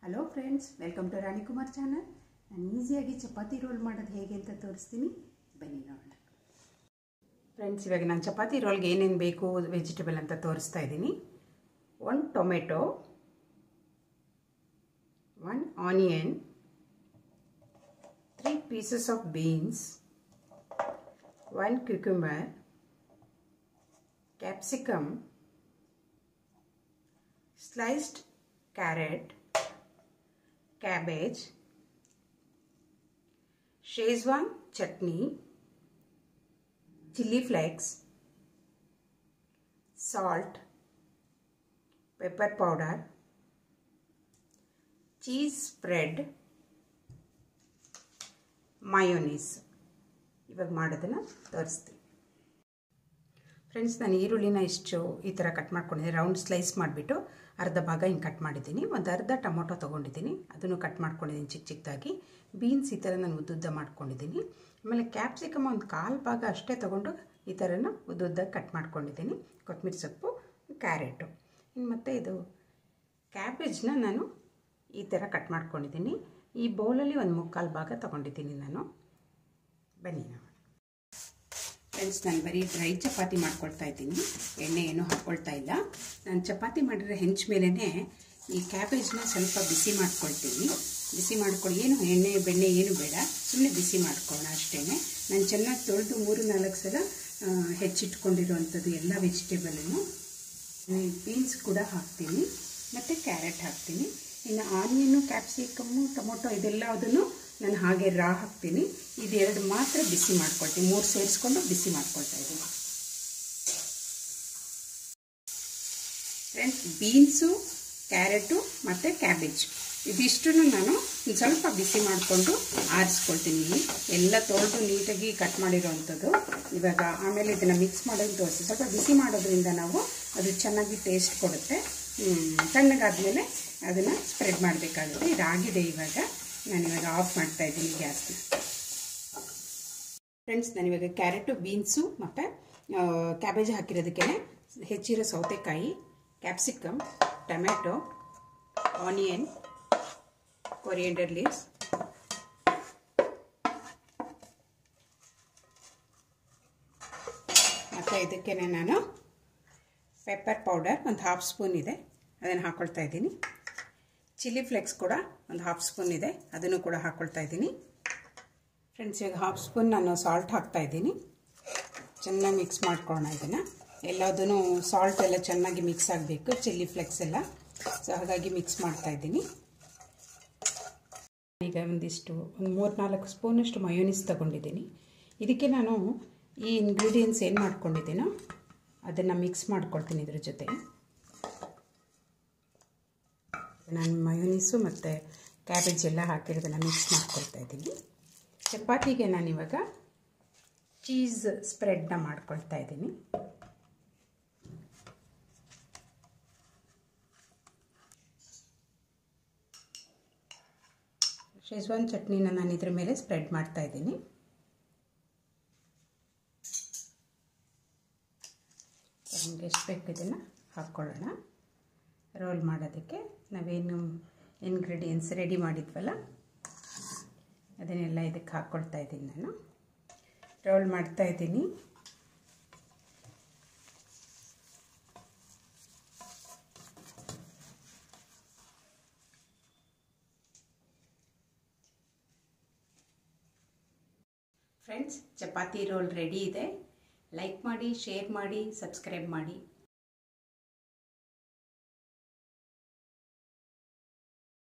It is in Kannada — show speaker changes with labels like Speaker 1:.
Speaker 1: Hello friends, welcome to Rani Kumar channel. ನಾನು ಈಸಿಯಾಗಿ ಚಪಾತಿ ರೋಲ್ ಮಾಡೋದು ಹೇಗೆ ಅಂತ ತೋರಿಸ್ತೀನಿ, ಬನ್ನಿ ನೋಡೋಣ. ಫ್ರೆಂಡ್ಸ್, ಇವಾಗ ನಾನು ಚಪಾತಿ ರೋಲ್ಗೆ ಏನೇನು ಬೇಕು ವೆಜಿಟೇಬಲ್ ಅಂತ ತೋರಿಸ್ತಾ ಇದ್ದೀನಿ. 1 tomato, 1 onion, 3 pieces of beans, 1 cucumber, capsicum, sliced carrot, cabbage, Szechuan chutney, chili flakes, salt, pepper powder, cheese spread, mayonnaise. ಇವಾಗ ಮಾಡೋದನ್ನು ತೋರಿಸ್ತೀನಿ. ಫ್ರೆಂಡ್ಸ್, ನಾನು ಈರುಳ್ಳಿನ ಇಷ್ಟು ಈ ಥರ ಕಟ್ ಮಾಡ್ಕೊಂಡಿದ್ದೀನಿ. ರೌಂಡ್ ಸ್ಲೈಸ್ ಮಾಡಿಬಿಟ್ಟು ಅರ್ಧ ಭಾಗ ಹಿಂಗೆ ಕಟ್ ಮಾಡಿದ್ದೀನಿ. ಒಂದು ಅರ್ಧ ಟೊಮೊಟೊ ತೊಗೊಂಡಿದ್ದೀನಿ, ಅದನ್ನು ಕಟ್ ಮಾಡ್ಕೊಂಡಿದ್ದೀನಿ ಚಿಕ್ಕ ಚಿಕ್ಕದಾಗಿ. ಬೀನ್ಸ್ ಈ ಥರ ನಾನು ಉದ್ದುದ್ದ ಮಾಡ್ಕೊಂಡಿದ್ದೀನಿ. ಆಮೇಲೆ ಕ್ಯಾಪ್ಸಿಕಮ್ ಒಂದು 1/4 ಭಾಗ ಅಷ್ಟೇ ತೊಗೊಂಡು ಈ ಥರನ ಉದ್ದುದ್ದಾಗಿ ಕಟ್ ಮಾಡ್ಕೊಂಡಿದ್ದೀನಿ. ಕೊತ್ತಂಬರಿ ಸೊಪ್ಪು, ಕ್ಯಾರೆಟು, ಇನ್ನು ಮತ್ತು ಇದು ಕ್ಯಾಬೇಜ್ನ ನಾನು ಈ ಥರ ಕಟ್ ಮಾಡ್ಕೊಂಡಿದ್ದೀನಿ. ಈ ಬೌಲಲ್ಲಿ ಒಂದು 3/4 ಭಾಗ ತೊಗೊಂಡಿದ್ದೀನಿ ನಾನು. ಬನ್ನಿ ನಾವು. ಫ್ರೆಂಡ್ಸ್, ನಾನು ಬರೀ ಡ್ರೈ ಚಪಾತಿ ಮಾಡ್ಕೊಳ್ತಾ ಇದ್ದೀನಿ, ಎಣ್ಣೆ ಏನೂ ಹಾಕ್ಕೊಳ್ತಾ ಇಲ್ಲ. ನಾನು ಚಪಾತಿ ಮಾಡಿರೋ ಹೆಂಚು ಮೇಲೇ ಈ ಕ್ಯಾಬೇಜ್ನ ಸ್ವಲ್ಪ ಬಿಸಿ ಮಾಡ್ಕೊಳ್ತೀನಿ. ಬಿಸಿ ಮಾಡ್ಕೊಂಡು ಏನು ಎಣ್ಣೆ ಬೆಣ್ಣೆ ಏನು ಬೇಡ, ಸುಮ್ಮನೆ ಬಿಸಿ ಮಾಡ್ಕೊಳ್ಳೋಣ ಅಷ್ಟೇ. ನಾನು ಚೆನ್ನಾಗಿ ತೊಳೆದು 3-4 ಸಲ ಹೆಚ್ಚಿಟ್ಕೊಂಡಿರುವಂಥದ್ದು ಎಲ್ಲ ವೆಜಿಟೇಬಲನ್ನು. ಬೀನ್ಸ್ ಕೂಡ ಹಾಕ್ತೀನಿ ಮತ್ತು ಕ್ಯಾರೆಟ್ ಹಾಕ್ತೀನಿ. ಇನ್ನು ಆನಿಯನ್ನು, ಕ್ಯಾಪ್ಸಿಕಮ್ಮು, ಟೊಮೊಟೊ ಇದೆಲ್ಲದನ್ನು ನಾನು ಹಾಗೆ ರಾ ಹಾಕ್ತೀನಿ. ಇದೆರಡು ಮಾತ್ರ ಬಿಸಿ ಮಾಡ್ಕೊಳ್ತೀನಿ. 3 ಸೇರಿಸ್ಕೊಂಡು ಬಿಸಿ ಮಾಡ್ಕೊಳ್ತಾ ಇದ್ದೀನಿ. ಫ್ರೆಂಡ್ಸ್, ಬೀನ್ಸು, ಕ್ಯಾರೆಟು ಮತ್ತು ಕ್ಯಾಬೇಜ್ ಇದಿಷ್ಟನ್ನು ನಾನು ಸ್ವಲ್ಪ ಬಿಸಿ ಮಾಡಿಕೊಂಡು ಆರಿಸ್ಕೊಳ್ತೀನಿ. ಎಲ್ಲ ತೊಳೆದು ನೀಟಾಗಿ ಕಟ್ ಮಾಡಿರೋವಂಥದ್ದು. ಇವಾಗ ಆಮೇಲೆ ಇದನ್ನು ಮಿಕ್ಸ್ ಮಾಡೋದು ತೋರಿಸಿ. ಸ್ವಲ್ಪ ಬಿಸಿ ಮಾಡೋದ್ರಿಂದ ನಾವು ಅದು ಚೆನ್ನಾಗಿ ಟೇಸ್ಟ್ ಕೊಡುತ್ತೆ. ತಣ್ಣಗಾದ್ಮೇಲೆ ಅದನ್ನು ಸ್ಪ್ರೆಡ್ ಮಾಡಬೇಕಾಗುತ್ತೆ. ಇದಾಗಿದೆ. ಇವಾಗ ನಾನಿವಾಗ ಆಫ್ ಮಾಡ್ತಾ ಇದ್ದೀನಿ ಗ್ಯಾಸ್ನ. ಫ್ರೆಂಡ್ಸ್, ನಾನಿವಾಗ ಕ್ಯಾರೆಟು, ಬೀನ್ಸು ಮತ್ತು ಕ್ಯಾಬೇಜ್ ಹಾಕಿರೋದಕ್ಕೆ ಹೆಚ್ಚಿರೋ ಸೌತೆಕಾಯಿ, capsicum, tomato, onion, coriander leaves, ಮತ್ತು ಇದಕ್ಕೆ ನಾನು ಪೆಪ್ಪರ್ ಪೌಡರ್ ಒಂದು 1/2 ಸ್ಪೂನ್ ಇದೆ, ಅದನ್ನು ಹಾಕ್ಕೊಳ್ತಾ ಇದ್ದೀನಿ. ಚಿಲ್ಲಿ ಫ್ಲೇಕ್ಸ್ ಕೂಡ ಒಂದು 1/2 ಸ್ಪೂನ್ ಇದೆ, ಅದನ್ನು ಕೂಡ ಹಾಕ್ಕೊಳ್ತಾ ಇದ್ದೀನಿ. ಫ್ರೆಂಡ್ಸ್, ಇವಾಗ 1/2 ಸ್ಪೂನ್ ನಾನು ಸಾಲ್ಟ್ ಹಾಕ್ತಾ ಇದ್ದೀನಿ. ಚೆನ್ನಾಗಿ ಮಿಕ್ಸ್ ಮಾಡ್ಕೊಳ್ಳೋಣ ಇದನ್ನು. ಎಲ್ಲದೂ ಸಾಲ್ಟ್ ಎಲ್ಲ ಚೆನ್ನಾಗಿ ಮಿಕ್ಸ್ ಆಗಬೇಕು, ಚಿಲ್ಲಿ ಫ್ಲೇಕ್ಸ್ ಎಲ್ಲ. ಸೊ ಹಾಗಾಗಿ ಮಿಕ್ಸ್ ಮಾಡ್ತಾ ಇದ್ದೀನಿ. ಈಗ ಒಂದಿಷ್ಟು ಒಂದು 3-4 ಸ್ಪೂನಷ್ಟು ಮಯೋನೀಸ್ ತೊಗೊಂಡಿದ್ದೀನಿ. ಇದಕ್ಕೆ ನಾನು ಈ ಇಂಗ್ರೀಡಿಯೆಂಟ್ಸ್ ಏನು ಮಾಡ್ಕೊಂಡಿದ್ದೀನೋ ಅದನ್ನು ಮಿಕ್ಸ್ ಮಾಡ್ಕೊಳ್ತೀನಿ ಇದ್ರ ಜೊತೆ. ನಾನು ಮಯೋನೀಸು ಮತ್ತು ಕ್ಯಾಬೇಜ್ ಎಲ್ಲ ಹಾಕಿರೋದನ್ನು ಮಿಕ್ಸ್ ಮಾಡ್ಕೊಳ್ತಾ ಇದ್ದೀನಿ. ಚಪಾತಿಗೆ ನಾನಿವಾಗ ಚೀಸ್ ಸ್ಪ್ರೆಡ್ನ ಮಾಡ್ಕೊಳ್ತಾ ಇದ್ದೀನಿ. ಶೇಜ್ವಾನ್ ಚಟ್ನಿನ ನಾನು ಇದ್ರ ಮೇಲೆ ಸ್ಪ್ರೆಡ್ ಮಾಡ್ತಾ ಇದ್ದೀನಿ. ನಮಗೆ ಎಷ್ಟು ಬೇಕು ಇದನ್ನು ಹಾಕ್ಕೊಳ್ಳೋಣ. ರೋಲ್ ಮಾಡೋದಕ್ಕೆ ನಾವೇನು ಇಂಗ್ರೀಡಿಯೆಂಟ್ಸ್ ರೆಡಿ ಮಾಡಿದ್ವಲ್ಲ ಅದನ್ನೆಲ್ಲ ಇದಕ್ಕೆ ಹಾಕ್ಕೊಳ್ತಾ ಇದ್ದೀನಿ. ನಾನು ರೋಲ್ ಮಾಡ್ತಾ ಇದ್ದೀನಿ. ಫ್ರೆಂಡ್ಸ್, ಚಪಾತಿ ರೋಲ್ ರೆಡಿ ಇದೆ. ಲೈಕ್ ಮಾಡಿ, ಶೇರ್ ಮಾಡಿ, ಸಬ್ಸ್ಕ್ರೈಬ್ ಮಾಡಿ.